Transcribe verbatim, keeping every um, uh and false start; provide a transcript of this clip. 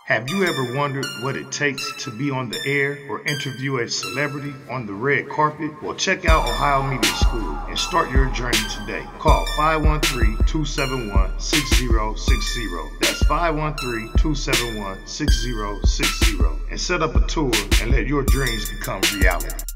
Have you ever wondered what it takes to be on the air or interview a celebrity on the red carpet? Well, check out Ohio Media School and start your journey today. Call five one three, two seven one, six zero six zero. That's five one three, two seven one, six zero six zero. And set up a tour and let your dreams become reality.